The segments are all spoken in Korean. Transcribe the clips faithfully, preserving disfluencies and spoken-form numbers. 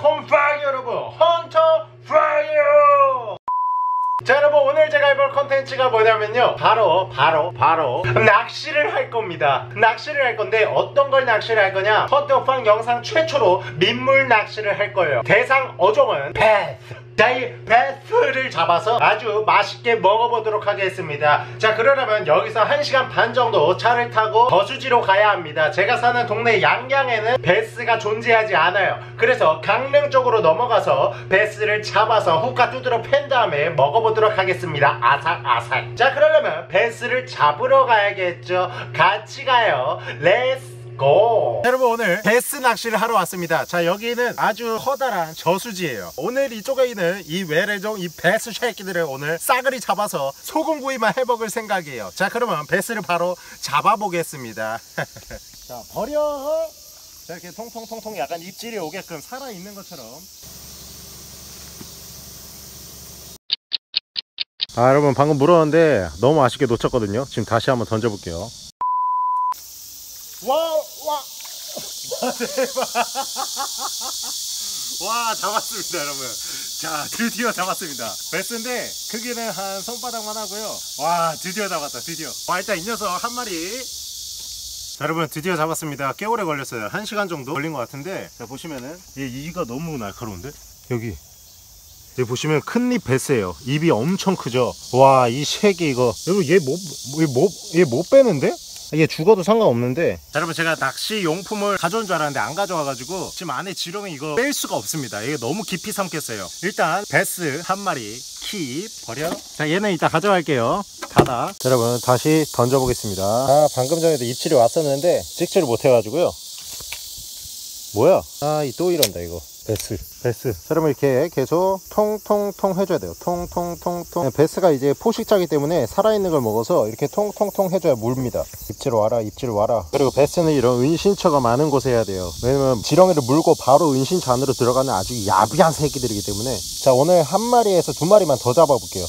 웰컴 파이 여러분, 헌터 파이어. 자 여러분, 오늘 제가 해볼 컨텐츠가 뭐냐면요, 바로 바로 바로 낚시를 할 겁니다. 낚시를 할 건데 어떤 걸 낚시를 할 거냐, 헌터팡 영상 최초로 민물 낚시를 할 거예요. 대상 어종은 베스. 자, 이 베스를 잡아서 아주 맛있게 먹어보도록 하겠습니다. 자, 그러려면 여기서 한 시간 반 정도 차를 타고 거주지로 가야 합니다. 제가 사는 동네 양양에는 베스가 존재하지 않아요. 그래서 강릉 쪽으로 넘어가서 베스를 잡아서 후카 두드러 팬 다음에 먹어보도록 하겠습니다. 아삭아삭. 자, 그러려면 베스를 잡으러 가야겠죠. 같이 가요. 렛츠 고! 여러분, 오늘 베스 낚시를 하러 왔습니다. 자, 여기는 아주 커다란 저수지예요. 오늘 이쪽에 있는 이 외래종 이 베스 새끼들을 오늘 싸그리 잡아서 소금구이만 해먹을 생각이에요. 자, 그러면 베스를 바로 잡아보겠습니다. 자, 버려! 자, 이렇게 통통통통 약간 입질이 오게끔 살아있는 것처럼. 아, 여러분, 방금 물었는데 너무 아쉽게 놓쳤거든요. 지금 다시 한번 던져볼게요. 와, 와, 와, 대박. 와, 잡았습니다, 여러분. 자, 드디어 잡았습니다. 베스인데 크기는 한 손바닥만 하고요. 와, 드디어 잡았다, 드디어. 와, 일단 이 녀석 한 마리. 자, 여러분, 드디어 잡았습니다. 꽤 오래 걸렸어요. 한 시간 정도 걸린 것 같은데, 자, 보시면은 얘 이가 너무 날카로운데? 여기 여기 보시면 큰입 베스예요. 입이 엄청 크죠. 와, 이 새끼 이거 여러분, 얘 못, 얘 못, 얘 못 빼는데? 이게 죽어도 상관없는데. 자, 여러분, 제가 낚시 용품을 가져온 줄 알았는데 안 가져와가지고 지금 안에 지렁이 이거 뺄 수가 없습니다. 이게 너무 깊이 삼켰어요. 일단 베스 한 마리 킵 버려. 자, 얘는 이따 가져갈게요. 닫아. 자, 여러분, 다시 던져보겠습니다. 아, 방금 전에도 입질이 왔었는데 찍지를 못해가지고요. 뭐야? 아, 이 또 이런다 이거. 베스, 베스. 자, 여러분, 이렇게 계속 통통통 해줘야 돼요. 통통통통. 베스가 이제 포식자이기 때문에 살아있는 걸 먹어서 이렇게 통통통 해줘야 물입니다. 입질 와라, 입질 와라. 그리고 베스는 이런 은신처가 많은 곳에 해야 돼요. 왜냐면 지렁이를 물고 바로 은신처 안으로 들어가는 아주 야비한 새끼들이기 때문에. 자, 오늘 한 마리에서 두 마리만 더 잡아볼게요.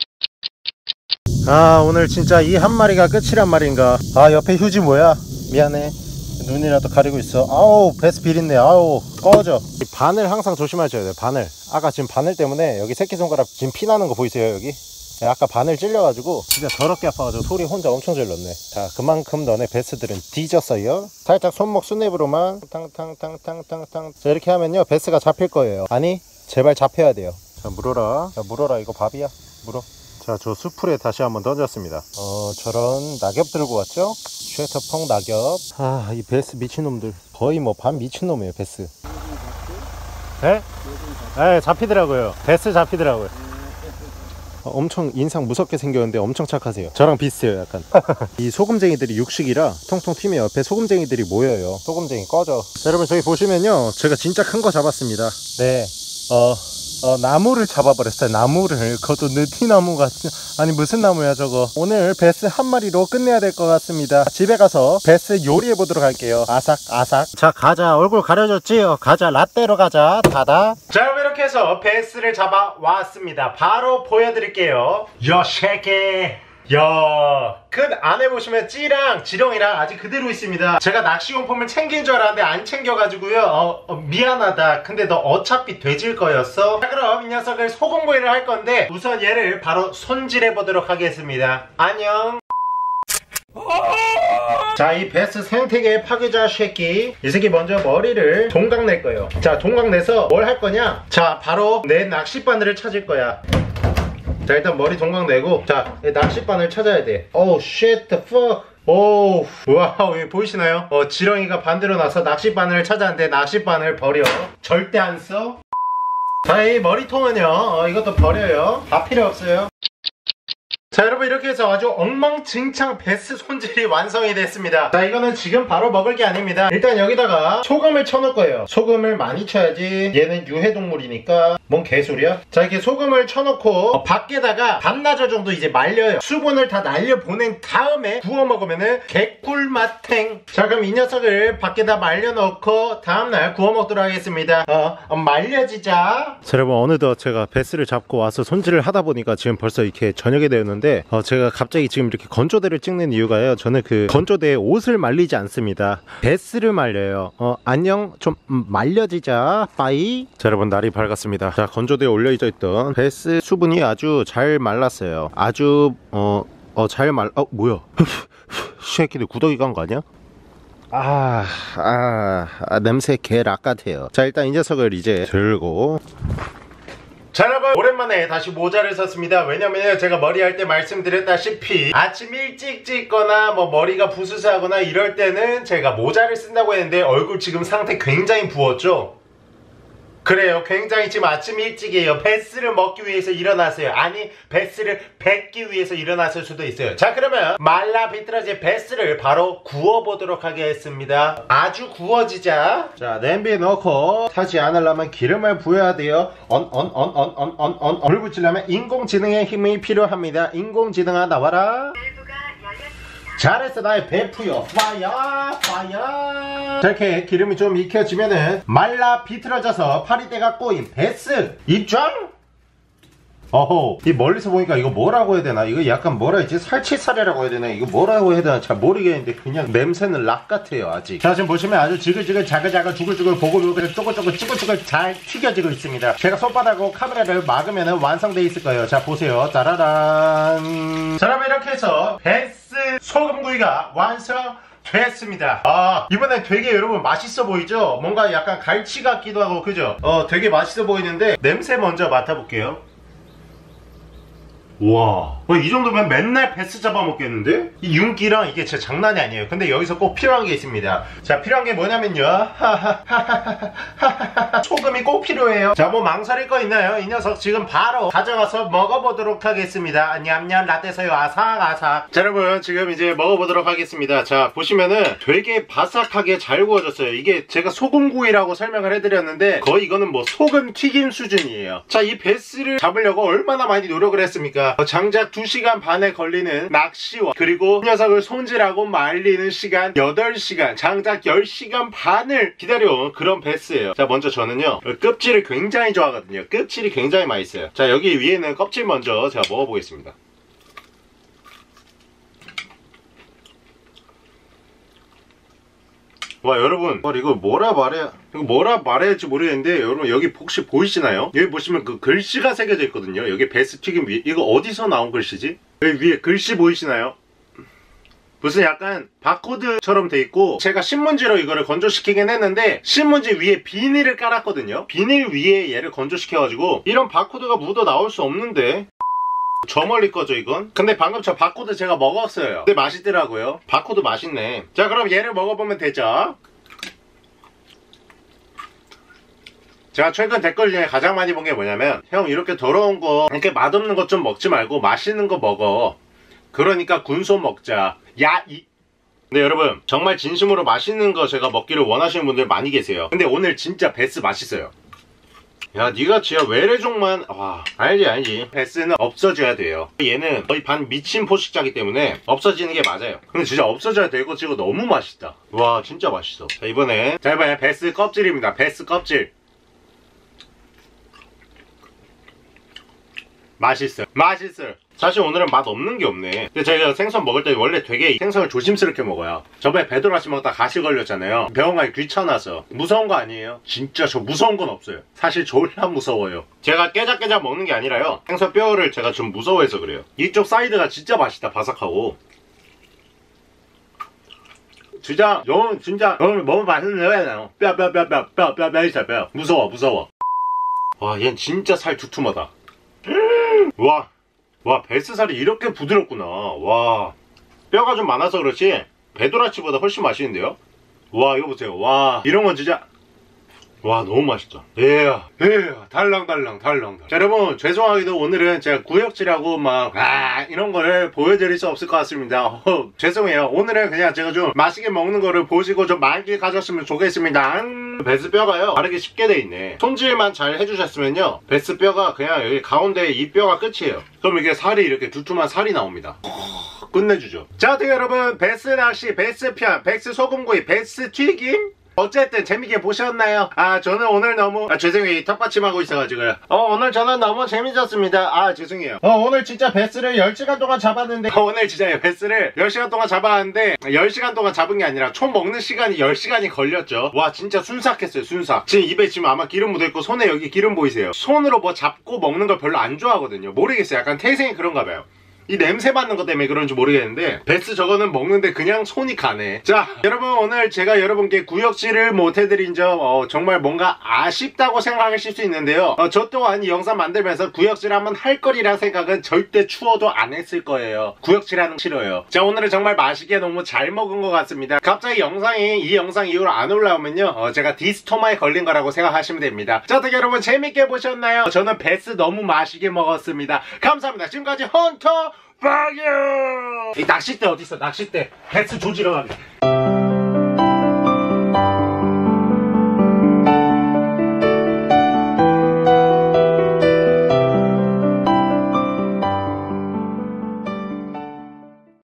아, 오늘 진짜 이 한 마리가 끝이란 말인가. 아, 옆에 휴지 뭐야? 미안해. 눈이라도 가리고 있어. 아우, 베스 비린내. 아우, 꺼져. 바늘 항상 조심하셔야 돼요. 바늘. 아까 지금 바늘 때문에 여기 새끼손가락 지금 피 나는 거 보이세요? 여기 아까 바늘 찔려가지고 진짜 더럽게 아파가지고 소리 혼자 엄청 질렀네. 자, 그만큼 너네 베스들은 뒤졌어요. 살짝 손목 스냅으로만 탕탕탕탕탕탕. 자, 이렇게 하면요 베스가 잡힐 거예요. 아니, 제발 잡혀야 돼요. 자, 물어라. 자, 물어라. 이거 밥이야. 물어. 자, 저 수풀에 다시 한번 던졌습니다. 어, 저런 낙엽 들고 왔죠? 쉐터펑 낙엽. 아, 이 베스 미친놈들. 거의 뭐 반 미친놈이에요, 베스. 에? 에, 잡히더라고요. 베스 잡히더라고요. 어, 엄청 인상 무섭게 생겼는데 엄청 착하세요. 저랑 비슷해요, 약간. 이 소금쟁이들이 육식이라 통통 튀면 옆에 소금쟁이들이 모여요. 소금쟁이 꺼져. 자, 여러분, 저기 보시면요, 제가 진짜 큰 거 잡았습니다. 네, 어... 어, 나무를 잡아버렸어요. 나무를. 그것도 느티나무 같은. 아니, 무슨 나무야 저거. 오늘 베스 한 마리로 끝내야 될 것 같습니다. 집에 가서 베스 요리해 보도록 할게요. 아삭 아삭. 자, 가자. 얼굴 가려졌지? 어, 가자. 라떼로 가자. 닫아. 자, 여러분, 이렇게 해서 베스를 잡아 왔습니다. 바로 보여드릴게요. 여 새끼. 야, 그 안에 보시면 찌랑 지렁이랑 아직 그대로 있습니다. 제가 낚시용품을 챙긴 줄 알았는데 안 챙겨가지고요. 어, 어, 미안하다. 근데 너 어차피 돼질 거였어. 자, 그럼 이 녀석을 소금구이를 할 건데 우선 얘를 바로 손질해 보도록 하겠습니다. 안녕. 자, 이 베스 생태계 파괴자 새끼, 이 새끼 먼저 머리를 동강 낼 거예요. 자, 동강 내서 뭘 할 거냐, 자, 바로 내 낚싯바늘을 찾을 거야. 자, 일단 머리 동강 내고, 자, 낚싯바늘 찾아야 돼. 오우, shit the fuck. 오우, 와우, 보이시나요? 어, 지렁이가 반대로 나서 낚싯바늘을 찾았는데 낚싯바늘 버려. 절대 안 써. 자, 이 머리통은요, 어, 이것도 버려요. 다 필요 없어요. 자, 여러분, 이렇게 해서 아주 엉망진창 베스 손질이 완성이 됐습니다. 자, 이거는 지금 바로 먹을 게 아닙니다. 일단 여기다가 소금을 쳐놓을 거예요. 소금을 많이 쳐야지 얘는 유해동물이니까. 뭔 개소리야? 자, 이렇게 소금을 쳐놓고 어, 밖에다가 반나절 정도 이제 말려요. 수분을 다 날려보낸 다음에 구워 먹으면은 개꿀맛탱. 자, 그럼 이 녀석을 밖에다 말려놓고 다음날 구워 먹도록 하겠습니다. 어, 어 말려지자. 자, 여러분, 어느덧 제가 베스를 잡고 와서 손질을 하다 보니까 지금 벌써 이렇게 저녁이 되었는데 어, 제가 갑자기 지금 이렇게 건조대를 찍는 이유가요, 저는 그 건조대에 옷을 말리지 않습니다. 베스를 말려요. 어, 안녕, 좀 음, 말려지자. 빠이. 자, 여러분, 날이 밝았습니다. 자, 건조대에 올려져 있던 베스 수분이 아주 잘 말랐어요. 아주 어, 어, 잘 말... 어, 뭐야? 새끼들 구더기 간 거 아니야? 아, 아, 아, 냄새 개락 같아요. 자, 일단 이 녀석을 이제 들고. 자, 여러분, 오랜만에 다시 모자를 썼습니다. 왜냐면 제가 머리 할 때 말씀드렸다시피 아침 일찍 찍거나 뭐 머리가 부스스하거나 이럴 때는 제가 모자를 쓴다고 했는데 얼굴 지금 상태 굉장히 부었죠? 그래요, 굉장히 지금 아침 일찍이에요. 베스를 먹기 위해서 일어났어요. 아니, 베스를 뱉기 위해서 일어났을 수도 있어요. 자, 그러면 말라 비틀어진 베스를 바로 구워보도록 하겠습니다. 아주 구워지자. 자, 냄비에 넣고 타지 않으려면 기름을 부어야 돼요. 언, 언, 언, 언, 언, 언, 언, 불 붙이려면 인공지능의 힘이 필요합니다. 인공지능아, 나와라. 잘했어, 나의 베프요. 파이어, 파이어. 이렇게 기름이 좀 익혀지면은 말라 비틀어져서 파리대가 꼬인 베스 입장. 어호, 이 멀리서 보니까 이거 뭐라고 해야 되나? 이거 약간 뭐라 했지? 살치살이라고 해야 되나? 이거 뭐라고 해야 되나? 잘 모르겠는데 그냥 냄새는 락 같아요, 아직. 자, 지금 보시면 아주 지글지글 자글자글 주글주글 보글보글 쪼글쪼글 쭈글쭈글 잘 튀겨지고 있습니다. 제가 손바닥으로 카메라를 막으면 완성돼 있을 거예요. 자, 보세요. 짜라란. 자, 그럼 이렇게 해서 베스 소금구이가 완성 됐습니다. 아, 이번엔 되게 여러분 맛있어 보이죠? 뭔가 약간 갈치 같기도 하고, 그죠? 어, 되게 맛있어 보이는데 냄새 먼저 맡아볼게요. 와, 이 정도면 맨날 베스 잡아먹겠는데? 이 윤기랑 이게 진짜 장난이 아니에요. 근데 여기서 꼭 필요한 게 있습니다. 자, 필요한 게 뭐냐면요, 소금이 꼭 필요해요. 자, 뭐 망설일 거 있나요? 이 녀석 지금 바로 가져가서 먹어보도록 하겠습니다. 냠냠 라떼서요, 아삭아삭. 자, 여러분, 지금 이제 먹어보도록 하겠습니다. 자, 보시면은 되게 바삭하게 잘 구워졌어요. 이게 제가 소금구이라고 설명을 해드렸는데 거의 이거는 뭐 소금 튀김 수준이에요. 자, 이 베스를 잡으려고 얼마나 많이 노력을 했습니까? 장작 두 시간 반에 걸리는 낚시와 그리고 녀석을 손질하고 말리는 시간 여덟 시간, 장작 열 시간 반을 기다려온 그런 베스예요. 자, 먼저 저는요, 껍질을 굉장히 좋아하거든요. 껍질이 굉장히 맛있어요. 자, 여기 위에는 껍질 먼저 제가 먹어보겠습니다. 와, 여러분, 이거 뭐라 말해야 이거 뭐라 말해야 할지 모르겠는데, 여러분 여기 혹시 보이시나요? 여기 보시면 그 글씨가 새겨져 있거든요. 여기 베스 튀김 위에. 이거 어디서 나온 글씨지? 여기 위에 글씨 보이시나요? 무슨 약간 바코드처럼 돼 있고, 제가 신문지로 이거를 건조시키긴 했는데 신문지 위에 비닐을 깔았거든요. 비닐 위에 얘를 건조시켜가지고 이런 바코드가 묻어 나올 수 없는데, 저 멀리 거죠 이건? 근데 방금 저 바코드 제가 먹었어요. 근데 맛있더라고요. 바코드 맛있네. 자, 그럼 얘를 먹어보면 되죠. 제가 최근 댓글 중에 가장 많이 본 게 뭐냐면, 형 이렇게 더러운 거, 이렇게 맛없는 것 좀 먹지 말고 맛있는 거 먹어. 그러니까 군소 먹자. 야, 이... 근데 여러분, 정말 진심으로 맛있는 거 제가 먹기를 원하시는 분들 많이 계세요. 근데 오늘 진짜 베스 맛있어요. 야, 니가 진짜 외래종만... 와, 알지 알지. 베스는 없어져야 돼요. 얘는 거의 반 미친 포식자이기 때문에 없어지는 게 맞아요. 근데 진짜 없어져야 되고 지금 너무 맛있다. 와, 진짜 맛있어. 자, 이번에 자, 이번에 베스 껍질입니다. 베스 껍질. 맛있어요. 맛있어요. 사실 오늘은 맛 없는 게 없네. 근데 제가 생선 먹을 때 원래 되게 생선을 조심스럽게 먹어요. 저번에 배도라치 먹다 가시 걸렸잖아요. 병원 가기 귀찮아서. 무서운 거 아니에요. 진짜 저 무서운 건 없어요. 사실 졸라 무서워요. 제가 깨작깨작 먹는 게 아니라요, 생선 뼈를 제가 좀 무서워해서 그래요. 이쪽 사이드가 진짜 맛있다. 바삭하고. 진짜 영 진짜 영 너무 맛있네요. 뼈 뼈 뼈 뼈 뼈 뼈 뼈 있어 뼈. 무서워 무서워. 와, 얘는 진짜 살 두툼하다. 음, 와, 와, 베스살이 이렇게 부드럽구나. 와, 뼈가 좀 많아서 그렇지 배도라치보다 훨씬 맛있는데요. 와, 이거 보세요. 와, 이런 건 진짜, 와, 너무 맛있죠. 예, 예, 달랑달랑 달랑. 자, 여러분, 죄송하게도 오늘은 제가 구역질하고 막 아, 이런 거를 보여드릴 수 없을 것 같습니다. 어, 죄송해요. 오늘은 그냥 제가 좀 맛있게 먹는 거를 보시고 좀 많이 가졌으면 좋겠습니다. 음. 짠! 베스 뼈가요 바르기 쉽게 돼 있네. 손질만 잘 해주셨으면요 베스 뼈가 그냥 여기 가운데 이 뼈가 끝이에요. 그럼 이게 살이 이렇게 두툼한 살이 나옵니다. 끝내주죠. 자, 어떻게 여러분, 베스 낚시, 베스 편, 베스 소금구이, 베스 튀김? 어쨌든 재밌게 보셨나요? 아, 저는 오늘 너무 아 죄송해요, 턱받침하고 있어가지고요. 어 오늘 저는 너무 재밌었습니다. 아 죄송해요. 어 오늘 진짜 베스를 열 시간 동안 잡았는데 어, 오늘 진짜 베스를 열 시간 동안 잡았는데 열 시간 동안 잡은 게 아니라 총 먹는 시간이 열 시간이 걸렸죠. 와 진짜 순삭했어요. 순삭. 지금 입에 지금 아마 기름 묻어있고 손에 여기 기름 보이세요? 손으로 뭐 잡고 먹는 걸 별로 안 좋아하거든요. 모르겠어요. 약간 태생이 그런가 봐요. 이 냄새 맡는 것 때문에 그런지 모르겠는데 베스 저거는 먹는데 그냥 손이 가네. 자, 여러분 오늘 제가 여러분께 구역질을 못해드린 점 어, 정말 뭔가 아쉽다고 생각하실 수 있는데요. 어, 저 또한 이 영상 만들면서 구역질 한번 할 거리라 생각은 절대 추워도 안 했을 거예요. 구역질하는 거 싫어요. 자, 오늘은 정말 맛있게 너무 잘 먹은 것 같습니다. 갑자기 영상이 이 영상 이후로 안 올라오면요 어, 제가 디스토마에 걸린 거라고 생각하시면 됩니다. 자, 어떻게 여러분 재밌게 보셨나요? 저는 베스 너무 맛있게 먹었습니다. 감사합니다. 지금까지 헌터 박유! 이 낚싯대 어딨어? 낚싯대. 베스 조지러 가게.